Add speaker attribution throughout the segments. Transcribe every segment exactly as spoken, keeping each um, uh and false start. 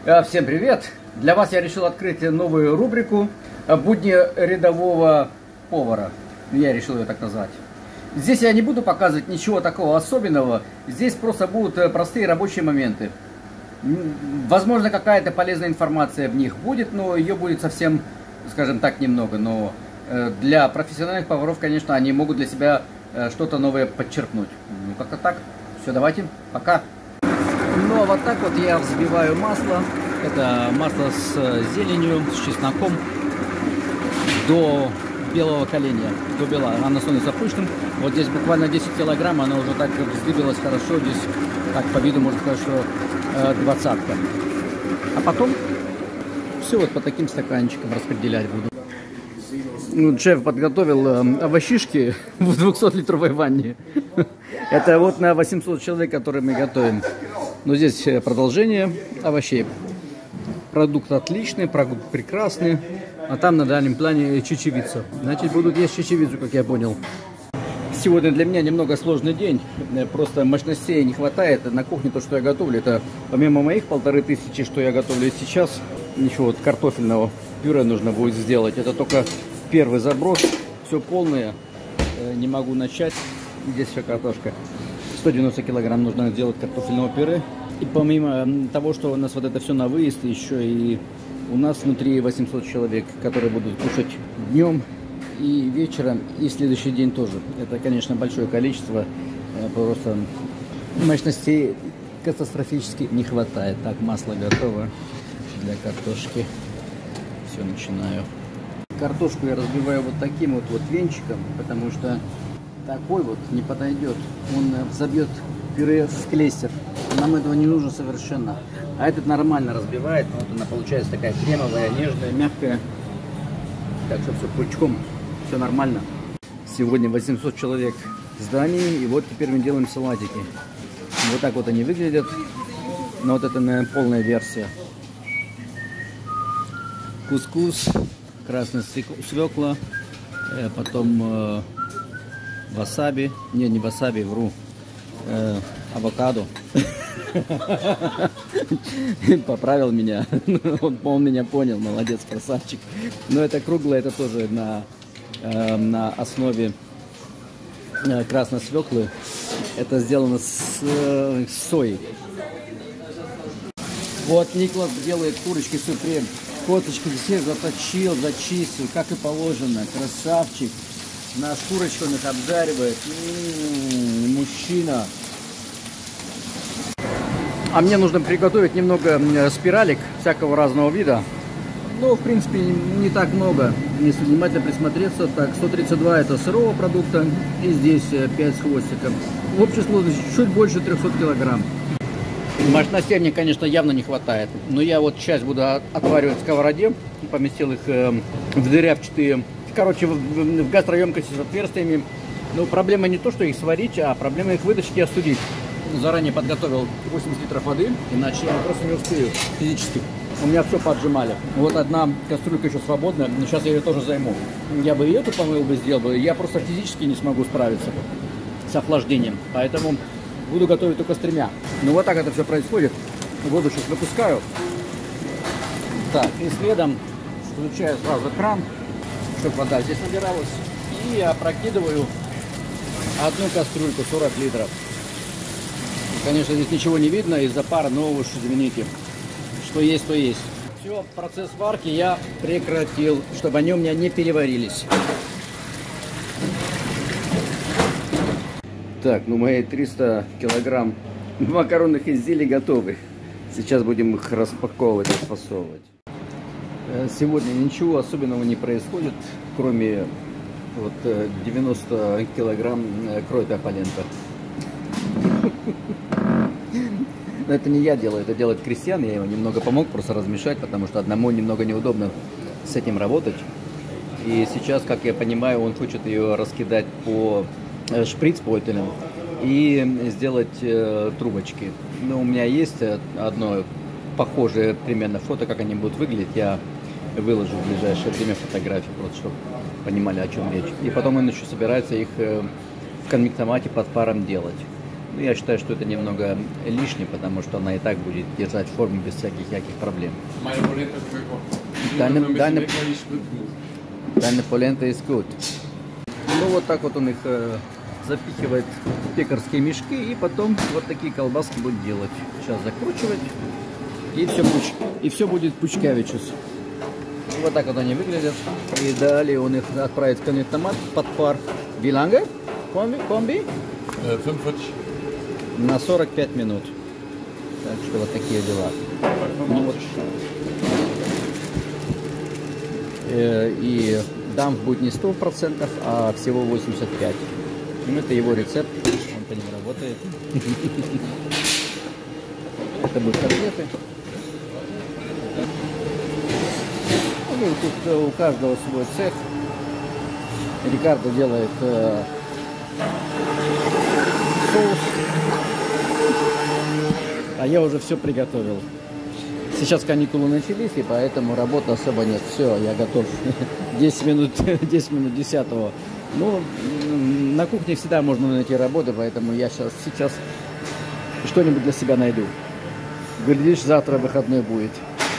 Speaker 1: Всем привет! Для вас я решил открыть новую рубрику «Будни рядового повара». Я решил ее так назвать. Здесь я не буду показывать ничего такого особенного. Здесь просто будут простые рабочие моменты. Возможно, какая-то полезная информация в них будет, но ее будет совсем, скажем так, немного. Но для профессиональных поваров, конечно, они могут для себя что-то новое подчеркнуть. Ну, как-то так. Все, давайте. Пока. Ну, а вот так вот я взбиваю масло. Это масло с зеленью, с чесноком до белого коленя, до бела. Оно становится пышным. Вот здесь буквально десять килограмм, оно уже так вздыбилось хорошо. Здесь, так по виду, можно сказать, что двадцатка. А потом все вот по таким стаканчикам распределять буду. Ну, шеф подготовил э, овощишки в двухсотлитровой ванне. Это вот на восемьсот человек, которые мы готовим. Но здесь продолжение овощей. Продукт отличный, продукт прекрасный. А там на дальнем плане чечевица. Значит, будут есть чечевицу, как я понял. Сегодня для меня немного сложный день. Просто мощностей не хватает. На кухне то, что я готовлю, это помимо моих полторы тысячи, что я готовлю сейчас, еще вот картофельного пюре нужно будет сделать. Это только первый заброс. Все полное. Не могу начать. Здесь еще картошка. сто девяносто килограмм нужно сделать картофельного пюре. И помимо того, что у нас вот это все на выезд, еще и у нас внутри восемьсот человек, которые будут кушать днем и вечером, и следующий день тоже. Это, конечно, большое количество, просто мощностей катастрофически не хватает. Так, масло готово для картошки. Все, начинаю. Картошку я разбиваю вот таким вот, вот венчиком, потому что такой вот не подойдет. Он забьет пюре в клейстер. Нам этого не нужно совершенно. А этот нормально разбивает. Вот она получается такая кремовая, нежная, мягкая. Так что все пучком, все нормально. Сегодня восемьсот человек в здании. И вот теперь мы делаем салатики. Вот так вот они выглядят. Но вот это, наверное, полная версия. Кускус, красная свекла, потом э, васаби. Не, не васаби, вру. Э, авокадо. Поправил меня. Он, он меня понял, молодец, красавчик. Но это круглое, это тоже на, э, на основе э, красной свеклы. Это сделано с, э, с соей. Вот Николас делает курочки супрем. Косточки все заточил, зачистил, как и положено. Красавчик. Наш курочку он их обжаривает. М-м-м, мужчина. А мне нужно приготовить немного спиралек всякого разного вида. Ну, в принципе, не так много. Если внимательно присмотреться, так, сто тридцать два это сырого продукта, и здесь пять с хвостиком. В общей сложности чуть больше трёхсот килограмм. Мощностей мне, конечно, явно не хватает. Но я вот часть буду отваривать в сковороде. Поместил их в дырявчатые, короче, в гастроемкости с отверстиями. Но проблема не то, что их сварить, а проблема их вытащить и остудить. Заранее подготовил восемьдесят литров воды, иначе я просто не успею физически. У меня все поджимали. Вот одна кастрюлька еще свободная, но сейчас я ее тоже займу. Я бы ее тут помыл бы, сделал бы, я просто физически не смогу справиться с охлаждением. Поэтому буду готовить только с тремя. Ну вот так это все происходит. Воду сейчас выпускаю. Так, и следом включаю сразу кран, чтобы вода здесь набиралась. И опрокидываю одну кастрюльку, сорок литров. Конечно, здесь ничего не видно из-за пара, но уж извините, что есть, то есть. Все, процесс варки я прекратил, чтобы они у меня не переварились. Так, ну мои триста килограмм макаронных изделий готовы. Сейчас будем их распаковывать, расфасовывать. Сегодня ничего особенного не происходит, кроме вот девяноста килограмм кройта полента. Но это не я делаю, это делает Кристиан. Я ему немного помог просто размешать, потому что одному немного неудобно с этим работать. И сейчас, как я понимаю, он хочет ее раскидать по шприц-пойтелям и сделать э, трубочки. Но у меня есть одно похожее примерно фото, как они будут выглядеть. Я выложу в ближайшее время фотографии, просто чтобы понимали, о чем речь. И потом он еще собирается их э, в конвектомате под паром делать. Ну, я считаю, что это немного лишнее, потому что она и так будет держать форму без всяких всяких проблем. Deine polenta is good. Ну, вот так вот он их э, запихивает в пекарские мешки, и потом вот такие колбаски будет делать. Сейчас закручивать, и все, пуч... и все будет пучкавичус. Вот так вот они выглядят. И далее он их отправит в конвертомат под пар. Wie lange? Комби? Комби? На сорок пять минут. Так что вот такие дела. Ну, вот. э, и дамп будет не сто процентов, а всего восемьдесят пять процентов. Ну, это его рецепт. Он по ним работает. Это будут котлеты. Ну, тут у каждого свой цех. Рикардо делает э, соус, а я уже все приготовил. Сейчас каникулы начались, и поэтому работы особо нет. Все, я готов. десять минут, десять минут десятого. Ну, на кухне всегда можно найти работу, поэтому я сейчас, сейчас что-нибудь для себя найду. Глядишь, завтра выходной будет.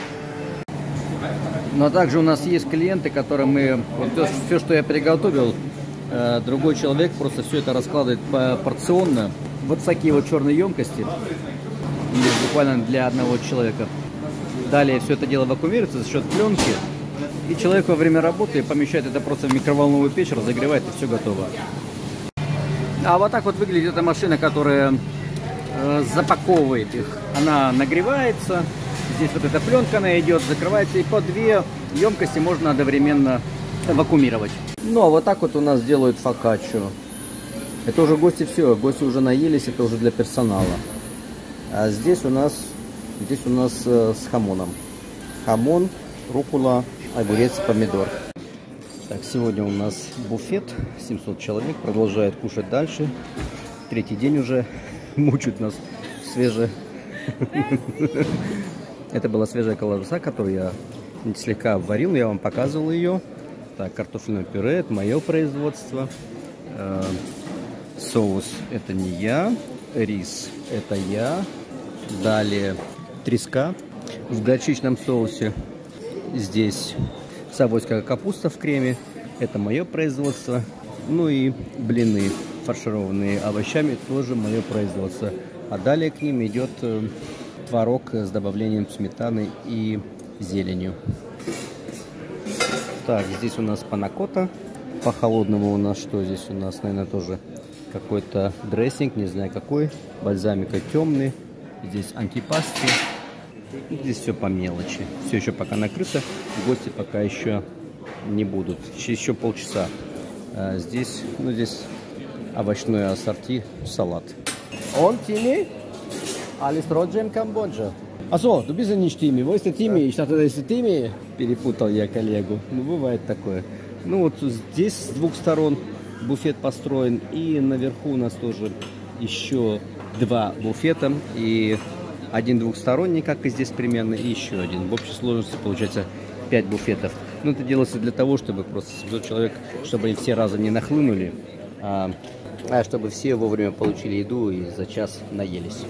Speaker 1: Но также у нас есть клиенты, которым мы, вот то, все, что я приготовил, э, другой человек просто все это раскладывает порционно. Вот такие вот черные емкости, буквально для одного человека. Далее все это дело вакуумируется за счет пленки, и человек во время работы помещает это просто в микроволновую печь, разогревает, и все готово. А вот так вот выглядит эта машина, которая э, запаковывает их. Она нагревается. Здесь вот эта пленка, она идет, закрывается, и по две емкости можно одновременно вакуумировать. Ну, а вот так вот у нас делают фокаччо. Это уже гости все, гости уже наелись, это уже для персонала. А здесь у нас, здесь у нас э, с хамоном. Хамон, руккола, огурец, помидор. Так, сегодня у нас буфет, семьсот человек, продолжает кушать дальше. Третий день уже мучают нас свежие. Это была свежая колбаса, которую я слегка обварил, я вам показывал ее. Так, картофельное пюре, это мое производство. Э, соус это не я. Рис это я. Далее треска в горчичном соусе. Здесь савойская капуста в креме. Это мое производство. Ну и блины, фаршированные овощами, тоже мое производство. А далее к ним идет творог с добавлением сметаны и зеленью. Так, здесь у нас панакота. По холодному у нас что здесь? У нас, наверное, тоже какой-то дрессинг, не знаю какой. Бальзамика темный. Здесь антипасти. Здесь все по мелочи. Все еще пока накрыто. Гости пока еще не будут. Еще полчаса. А здесь, ну, здесь овощное ассорти, салат. Он Тими? Alles Roger Камбоджа. Achso, du bist ja nicht Timi. Wo ist der Timi? Ich dachte, das ist Timi. Перепутал я коллегу. Ну, бывает такое. Ну, вот здесь с двух сторон буфет построен. И наверху у нас тоже еще два буфета. И один двухсторонний, как и здесь примерно, и еще один. В общей сложности получается пять буфетов. Ну, это делается для того, чтобы просто семьсот человек, чтобы они все разом не нахлынули, а, а чтобы все вовремя получили еду и за час наелись.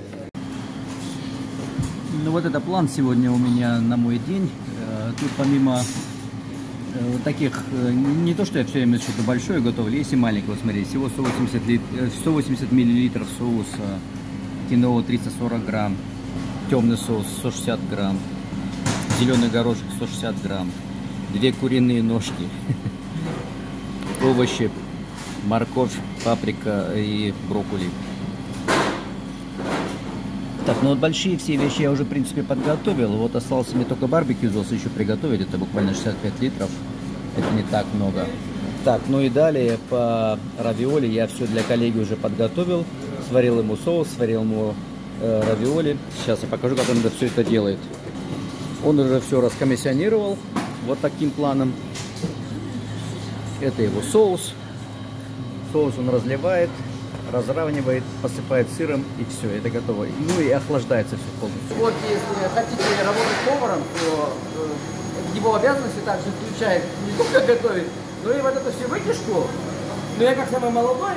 Speaker 1: Ну вот это план сегодня у меня на мой день. Тут помимо таких, не то что я все время что-то большое готовлю, есть и маленького, смотрите, всего сто восемьдесят, лит... сто восемьдесят миллилитров соуса, киноа триста сорок грамм, темный соус сто шестьдесят грамм, зеленый горошек сто шестьдесят грамм, две куриные ножки, овощи, морковь, паприка и брокколи. Так, ну вот большие все вещи я уже, в принципе, подготовил. Вот осталось мне только барбекю соус еще приготовить. Это буквально шестьдесят пять литров. Это не так много. Так, ну и далее по равиоли я все для коллеги уже подготовил. Сварил ему соус, сварил ему э, равиоли. Сейчас я покажу, как он это все это делает. Он уже все раскомиссионировал вот таким планом. Это его соус. Соус он разливает, разравнивает, посыпает сыром, и все, это готово. Ну и охлаждается все полностью. Вот если хотите работать поваром, то э, его обязанности также включает не только готовить, но и вот эту всю вытяжку. Но я как самый молодой,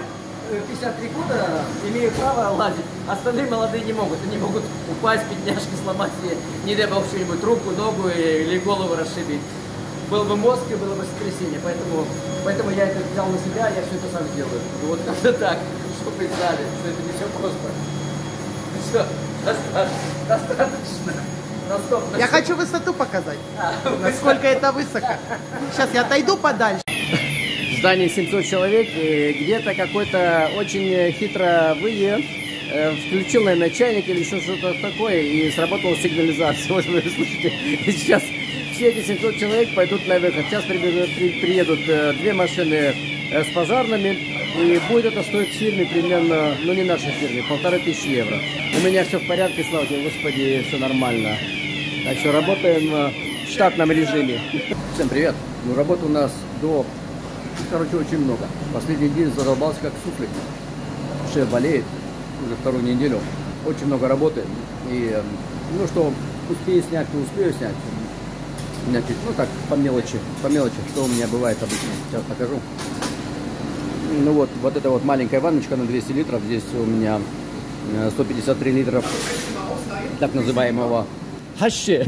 Speaker 1: пятьдесят три года имею право лазить, остальные молодые не могут. Они могут упасть, бедняжки, сломать себе, не дай бог, что-нибудь руку, ногу или голову расшибить. Был бы мозг и было бы сотрясение, поэтому, поэтому я это взял на себя, я все это сам сделаю. Вот как-то так, чтобы вы знали, что это не все просто. Все, достаточно. достаточно. Достаточно.
Speaker 2: Я хочу высоту показать,
Speaker 1: а,
Speaker 2: насколько это высоко. Сейчас я отойду подальше.
Speaker 1: Здание семьсот человек, где-то какой-то очень хитро вые включил, наверное, чайник или еще что-то такое, и сработала сигнализация. Вот вы слышите, и сейчас все эти семьсот человек пойдут на выход. Сейчас приедут, при, приедут две машины с пожарными, и будет это стоить фирме примерно, ну не нашей фирме, полторы тысячи евро. У меня все в порядке, слава тебе, Господи, все нормально. Так что работаем в штатном режиме. Всем привет. Ну, работы у нас до... Короче, очень много. Последний день задолбался как суфлик. Шея болеет уже вторую неделю. Очень много работы. И, ну что, успею снять, то успею снять. Значит, ну так, по мелочи. По мелочи, что у меня бывает обычно. Сейчас покажу. Ну вот, вот эта вот маленькая ванночка на двести литров. Здесь у меня сто пятьдесят три литра так называемого хащи.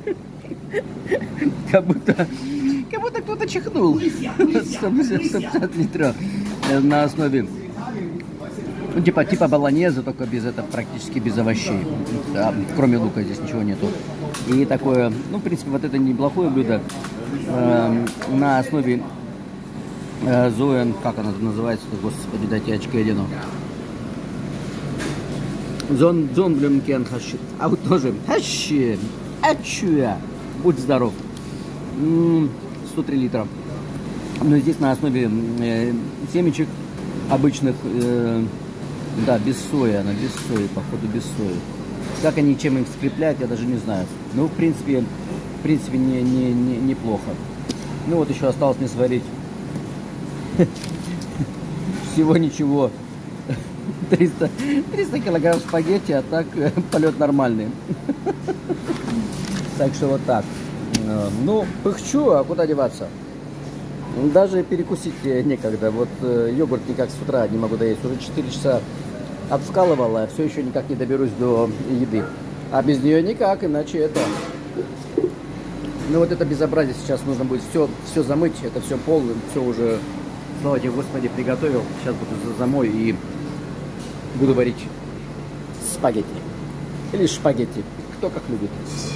Speaker 1: Как будто... Как будто кто-то чихнул. сто пятьдесят литров на основе, ну, типа, типа болоньезе, только без этого, практически без овощей. Да, кроме лука здесь ничего нету. И такое, ну, в принципе, вот это неплохое блюдо э, на основе э, зоэн, как она называется, господи, дайте я очки одену. Зон, зон блюмкен хащи. А вот тоже хащи. Ачуя. Будь здоров. сто три литра. Но здесь на основе э, семечек обычных, э, да, без сои, она без сои, походу без сои. Как они, чем их скреплять, я даже не знаю. Ну, в принципе, в принципе, не, не, не, неплохо. Ну, вот еще осталось мне сварить всего ничего. триста, триста килограмм спагетти, а так полет нормальный. Так что вот так. Ну, пыхчу, а куда деваться? Даже перекусить некогда. Вот э, йогурт никак с утра не могу доесть. Уже четыре часа обскалывала, а все еще никак не доберусь до еды. А без нее никак, иначе это... Ну вот это безобразие сейчас нужно будет все, все замыть. Это все полное, все уже, слава тебе, Господи, приготовил. Сейчас буду замою и буду варить спагетти. Или шпагетти. Кто как любит.